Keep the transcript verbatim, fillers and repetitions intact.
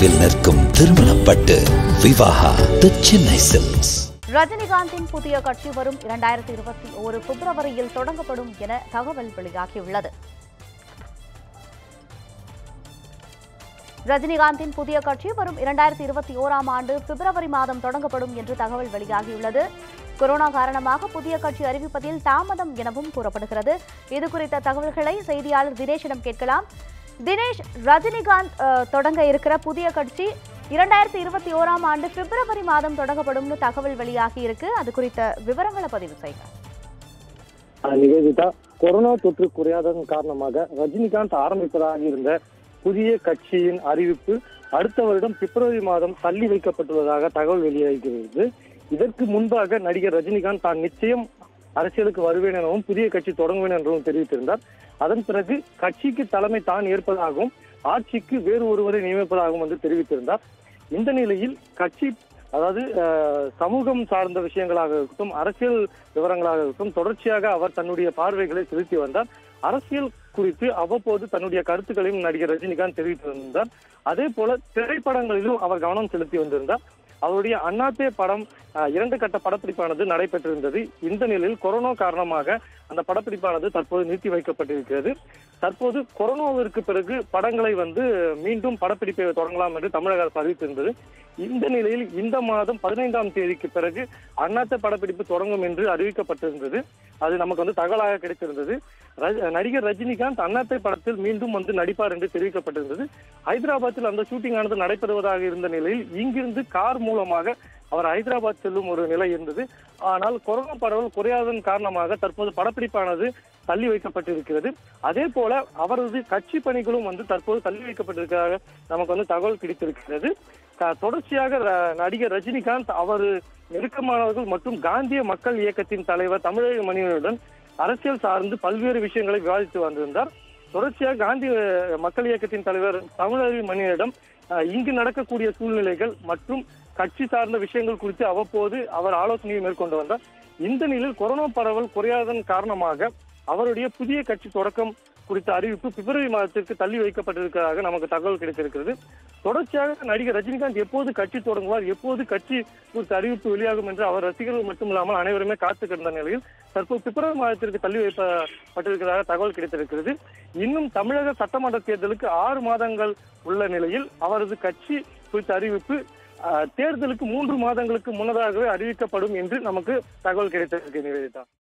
தொலைவில் நிற்கும் திருமணப்பட்டு விவாகா தி சென்னை சில்க்ஸ். ரஜினிகாந்தின் புதிய கட்சி வரும் இரண்டாயிரத்தி இருபத்தி ஒரு பிப்ரவரியில் தொடங்கப்படும் என தகவல் வெளியாகியுள்ளது. ரஜினிகாந்தின் புதிய கட்சி வரும் இரண்டாயிரத்தி இருபத்தி ஓராம் ஆண்டு பிப்ரவரி மாதம் தொடங்கப்படும் என்று தகவல் வெளியாகியுள்ளது. கொரோனா காரணமாக புதிய கட்சி அறிவிப்பதில் தாமதம் எனவும் கூறப்படுகிறது. இதுகுறித்த தகவல்களை செய்தியாளர் தினேஷிடம் கேட்கலாம். தினேஷ், ரஜினிகாந்த் தொடங்க இருக்கிற புதிய கட்சி இரண்டாயிரத்தி இருபத்தி ஓராம் ஆண்டு பிப்ரவரி மாதம் தொடங்கப்படும் தகவல் வெளியாகி இருக்கு. அது குறித்த விவரங்களை பதிவு செய்யுங்க. நிவேதிதா, கொரோனா தொற்று குறையாததன் காரணமாக ரஜினிகாந்த் ஆரம்பிப்பதாக இருந்த புதிய கட்சியின் அறிவிப்பு அடுத்த வருடம் பிப்ரவரி மாதம் தள்ளி வைக்கப்பட்டுள்ளதாக தகவல் வெளியாகிறது. இதற்கு முன்பாக நடிகர் ரஜினிகாந்த் தான் நிச்சயம் அரசியலுக்கு வருவேன் எனவும் புதிய கட்சி தொடங்குவேன் என்றும் தெரிவித்திருந்தார். அதன் பிறகு கட்சிக்கு தலைமை தான் ஏற்பதாகவும் ஆட்சிக்கு வேறு ஒருவரை நியமிப்பதாகவும் வந்து தெரிவித்திருந்தார். இந்த நிலையில் கட்சி அதாவது சமூகம் சார்ந்த விஷயங்களாக இருக்கட்டும், அரசியல் விவரங்களாக இருக்கட்டும், தொடர்ச்சியாக அவர் தன்னுடைய பார்வைகளை செலுத்தி வந்தார். அரசியல் குறித்து அவ்வப்போது தன்னுடைய கருத்துக்களையும் நடிகர் ரஜினிகாந்த் தெரிவித்து வந்தார். அதே போல திரைப்படங்களிலும் அவர் கவனம் செலுத்தி வந்திருந்தார். அவருடைய அண்ணாத்தே படம் இரண்டு கட்ட படப்பிடிப்பானது நடைபெற்றிருந்தது. இந்த நிலையில் கொரோனா காரணமாக அந்த படப்பிடிப்பானது தற்போது நிறுத்தி வைக்கப்பட்டிருக்கிறது. தற்போது கொரோனாவிற்கு பிறகு படங்களை வந்து மீண்டும் படப்பிடிப்பை தொடங்கலாம் என்று தமிழக அரசு அறிவித்திருந்தது. இந்த நிலையில் இந்த மாதம் பதினைந்தாம் தேதிக்கு பிறகு அண்ணாத்தே படப்பிடிப்பு தொடங்கும் என்று அறிவிக்கப்பட்டிருந்தது. அது நமக்கு வந்து தகவலாக கிடைத்திருந்தது. நடிகர் ரஜினிகாந்த் அண்ணாத்தே படத்தில் மீண்டும் வந்து நடிப்பார் என்று தெரிவிக்கப்பட்டிருந்தது. ஹைதராபாத்தில் அந்த ஷூட்டிங் ஆனது நடைபெறுவதாக இருந்த நிலையில் இங்கிருந்து கார் மூலமாக அவர் ஹைதராபாத் செல்லும் ஒரு நிலை இருந்தது. ஆனால் கொரோனா பரவல் குறையாததன் காரணமாக தற்போது படப்பிடிப்பானது தள்ளி வைக்கப்பட்டிருக்கிறது. அதே போல அவரது கட்சி பணிகளும் வந்து தற்போது தள்ளி வைக்கப்பட்டிருக்கிறதாக நமக்கு வந்து தகவல் கிடைத்திருக்கிறது. தொடர்ச்சியாக நடிகர் ரஜினிகாந்த் அவர் நெருக்கமானவர்கள் மற்றும் காந்திய மக்கள் இயக்கத்தின் தலைவர் தமிழக மணியனுடன் அரசியல் சார்ந்து பல்வேறு விஷயங்களை விவாதித்து வந்திருந்தார். தொடர்ச்சியாக காந்தி மக்கள் இயக்கத்தின் தலைவர் தமிழக மணியனிடம் இங்கு நடக்கக்கூடிய சூழ்நிலைகள் மற்றும் கட்சி சார்ந்த விஷயங்கள் குறித்து அவ்வப்போது அவர் ஆலோசனையை மேற்கொண்டு வந்தார். இந்த நிலையில் கொரோனா பரவல் குறையாததன் காரணமாக அவருடைய புதிய கட்சி தொடக்கம் குறித்த அறிவிப்பு பிப்ரவரி மாதத்திற்கு தள்ளி வைக்கப்பட்டிருக்கிறதாக நமக்கு தகவல் கிடைத்திருக்கிறது. தொடர்ச்சியாக நடிகர் ரஜினிகாந்த் எப்போது கட்சி தொடங்குவார், எப்போது கட்சி குறித்த அறிவிப்பு வெளியாகும் என்று அவர் ரசிகர்கள் மட்டுமில்லாமல் அனைவருமே காத்து கிடந்த நிலையில் தற்போது பிப்ரவரி மாதத்திற்கு தள்ளி வைக்கப்பட்டிருக்கிறதாக தகவல் கிடைத்திருக்கிறது. இன்னும் தமிழக சட்டமன்ற தேர்தலுக்கு ஆறு மாதங்கள் உள்ள நிலையில் அவரது கட்சி குறித்த அறிவிப்பு தேர்தலுக்கு மூன்று மாதங்களுக்கு முன்னதாகவே அறிவிக்கப்படும் என்று நமக்கு தகவல் கிடைத்திருக்கு. நிவேதிதா.